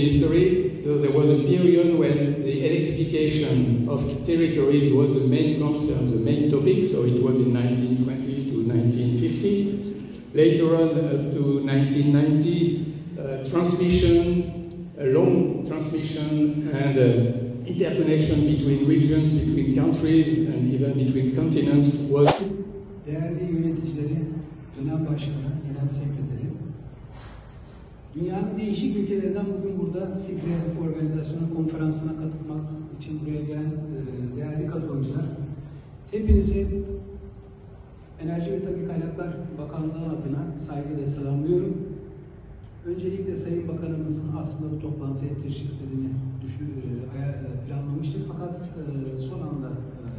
history. So there was a period when the electrification of territories was the main concern, the main topic. So it was in 1920 to 1950. Later on, up to 1990, transmission, long transmission and interconnection between regions, between countries and even between continents was... Değerli yöneticileri, dönem başkanı, genel sekreteri, dünyanın değişik ülkelerinden bugün burada SIGRE organizasyonu konferansına katılmak için buraya gelen değerli katılımcılar, hepinizi Enerji ve Tabii Kaynaklar Bakanlığı adına saygıyla selamlıyorum. Öncelikle Sayın Bakanımızın aslında bu toplantıya teşriflerini planlamıştık fakat son anda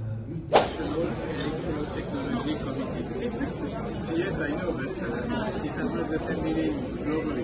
Yes, I know that it has not the same meaning globally.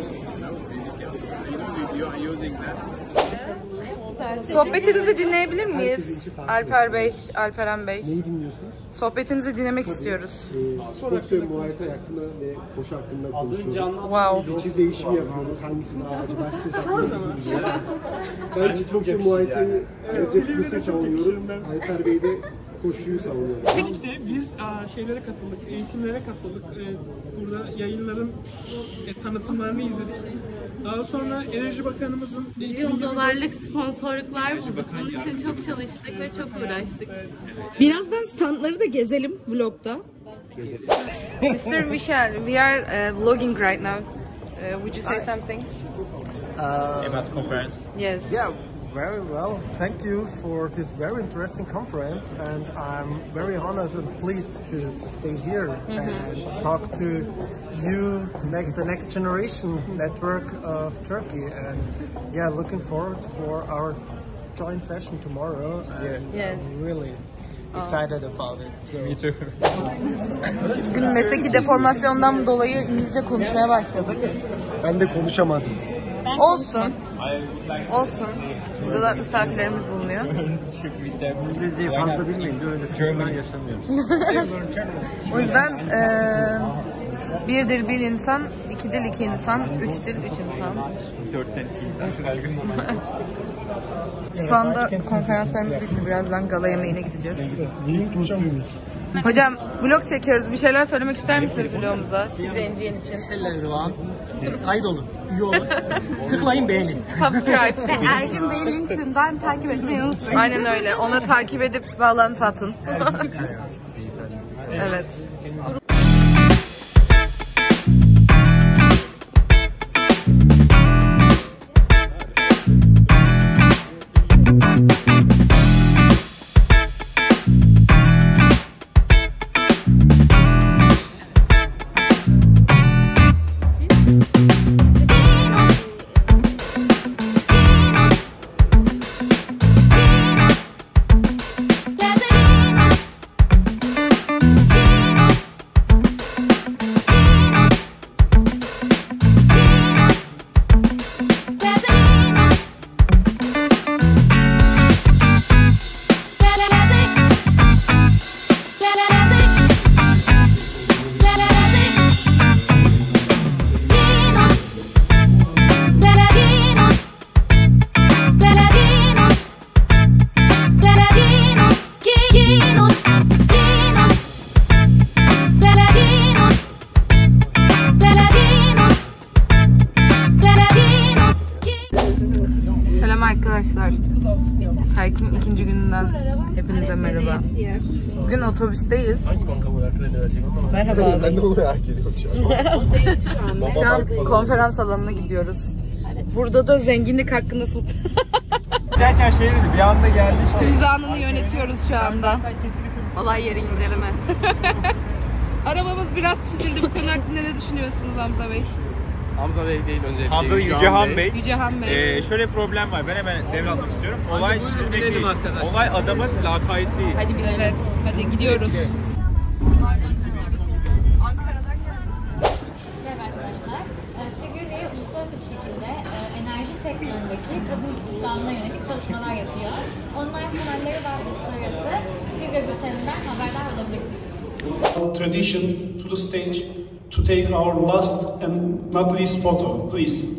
You are using that. Sohbetinizi dinleyebilir miyiz? Alper Bey, Alperen Bey. Neyi dinliyorsunuz? Sohbetinizi dinlemek istiyoruz. Spor ve muhalefet hakkında ve koşu hakkında konuşuyoruz. Wow. Fikir değişimi yapıyoruz. Hangisi daha acaba size saklanıyor? Ben kickbox ve muhalefeti hedeflisi savunuyorum. Alper Bey de koşuyu savunuyor. İşte biz şeylere katıldık, eğitimlere katıldık. Burada yayınların tanıtımlarını izledik. Daha sonra Enerji Bakanımızın milyon dolarlık sponsorluklar bulduk. Bunun için çok çalıştık ve çok uğraştık. Birazdan standları da gezelim vlogda. Mr. Michel, we are vlogging right now. Would you say something? About the conference? Yes. Yeah, very well. Thank you for this very interesting conference, and I'm very honored and pleased to stay here and talk to you, the next generation network of Turkey. And yeah, looking forward for our joint session tomorrow. And Yes. I'm really excited about it. So. Me too. Bugün mesleki deformasyondan dolayı İngilizce konuşmaya başladık. Ben de konuşamadım. Olsun. Olsun. Burada da misafirlerimiz bulunuyor. İngilizceyi fazla bilmeyince öyle sıkıntılar yaşamıyoruz. O yüzden bir dil bir insan, iki dil iki insan, üç dil üç insan. Dörtten iki insan. Şu anda konferanslarımız bitti. Birazdan gala yemeğine gideceğiz. Hocam vlog çekiyoruz. Bir şeyler söylemek ister misiniz vlogumuza? SIGRE NGN için. Hello kaydolun, üye olun, tıklayın, beğenin. Subscribe. Ve Ergin Bey'i LinkedIn'den takip etmeyi unutmayın. Aynen öyle. Ona takip edip bağlantı atın. Evet. Arkadaşlar, Serkin'in ikinci gününden hepinize merhaba. Bugün otobüsteyiz. Merhaba. Ben de onu merak ediyorum şu an. Şu an konferans alanına gidiyoruz. Burada da zenginlik hakkında Derken şey dedi, bir anda geldi işte. kriz anını yönetiyoruz şu anda. Olay yeri inceleme. Arabamız biraz çizildi. Bu konu hakkında ne düşünüyorsunuz Hamza Bey? Hamza Bey değil öncelikle. Hamza Yücehan Bey. Yücehan Bey. Şöyle bir problem var. Ben hemen devralmak istiyorum. Olay çizilmek değil. Olay adamın lakaytliği. Hadi binelim. Evet. Hadi gidiyoruz. Merhaba arkadaşlar. SIGRE uluslararası bir şekilde enerji sektöründeki kadın istihdamına yönelik çalışmalar yapıyor. Online kanalları ve uluslararası SIGRE bülteninden haberdar olabilirsiniz. Tradition to the stage to take our last and not least photo, please.